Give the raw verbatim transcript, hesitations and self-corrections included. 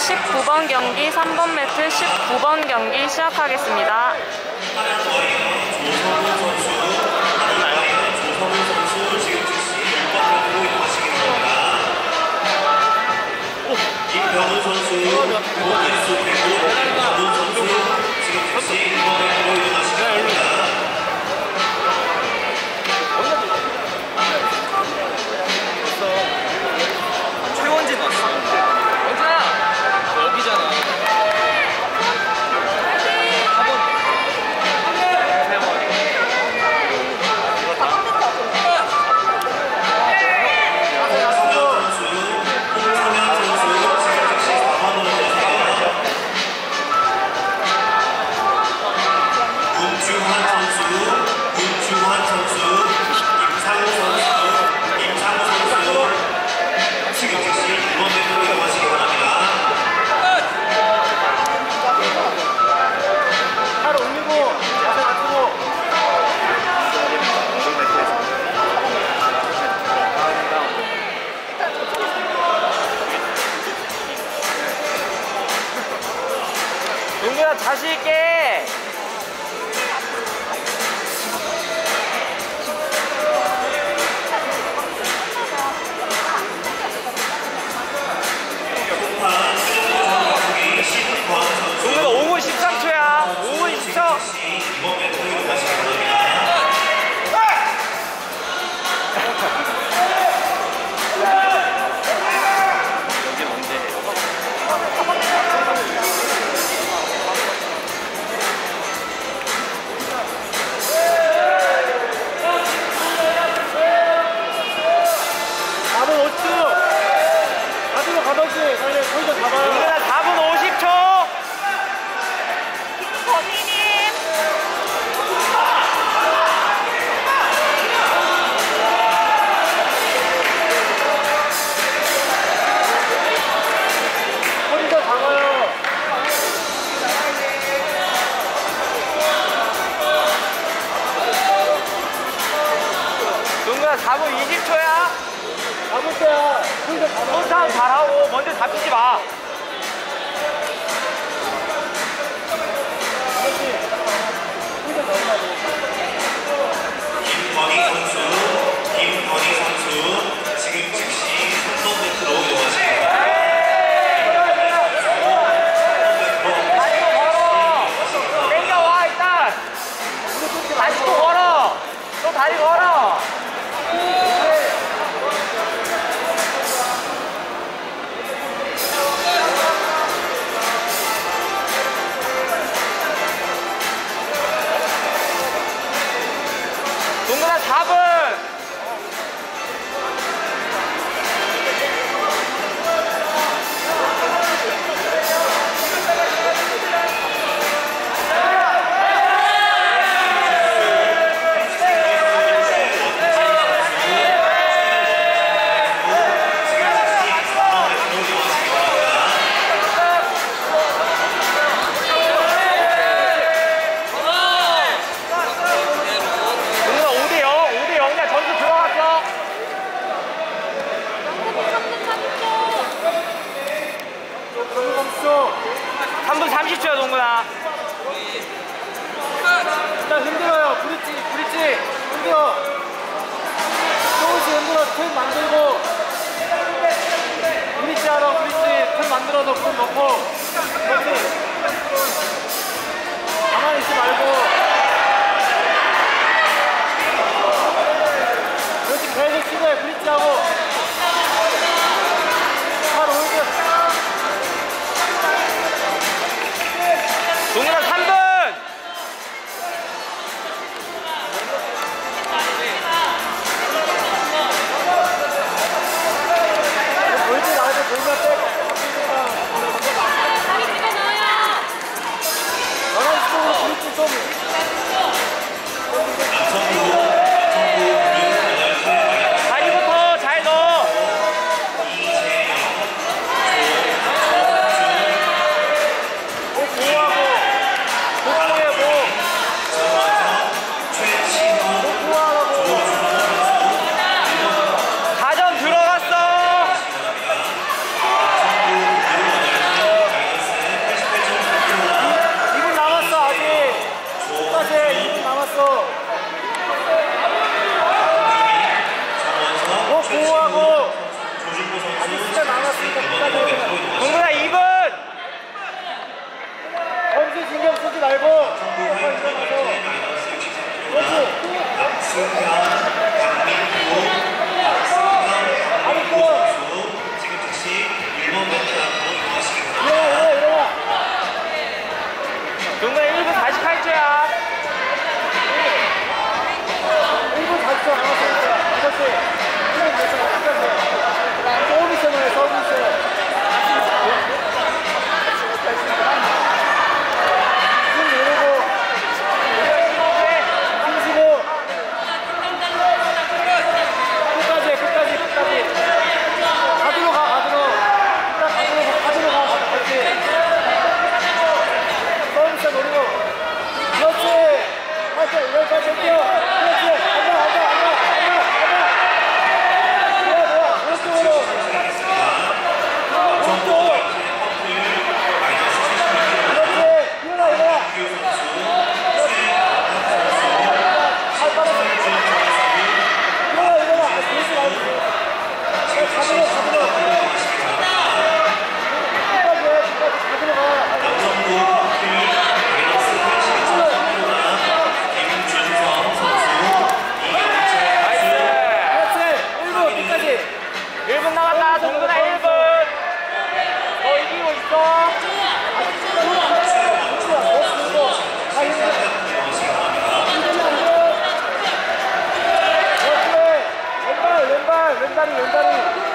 십구 번 경기, 삼 번 매트 십구 번 경기 시작하겠습니다. 김병훈 선수, 김기수 그리고 김병훈 선수 지금 즉시 일 번 매트로 일어나시기 바랍니다. 최원진 왔어. 원진아! 여기잖아. 용구야 자신 있게. 용구야 오 분 십삼 초야. 오 분 이십 초. 사 분 오십 초. 범희님. 혼자 잡아요. 용구야 사 분 이십 초야. 잡을 때야. 손싸움 잘하고 먼저 잡히지 마. 김건희 선수, 김건희 선수 지금 즉시 삼 번 매트로 이동하십니다. 다시 또 걸어. 땡겨와 일단. 다시 또 걸어. 또 다리 걸어. 동근아 사 분. 삼 분 삼십 초야 동근아. 일단 힘들어요. 브릿지 브릿지 힘들어. 조금씩 힘들어. 틈 만들고 브릿지 하러 브릿지 틈 만들어서 품 넣고. 그렇지. 가만히 있지 말고. 그렇지. 계속 치고 해. 브릿지 하고. 동근아 삼 분! 돌지 말고 돌면 돼. 보호하고 아직 시간 남았으니까 끝까지. 동근아 이 분. 점수 신경 쓰지 말고 일어나서. 그렇지. 지금 즉시 일 번 매트 앞으로 이동하시기 바랍니다. 일어나 일어나. 동근아 일 분 사십팔 초야. 일 분 사십 초 남았으니까. 그렇지. 서비스만 서비스. 일 분 남았다. 동근아 일 분. 너 이기고 있어. 왼발 왼발 왼다리 왼다리.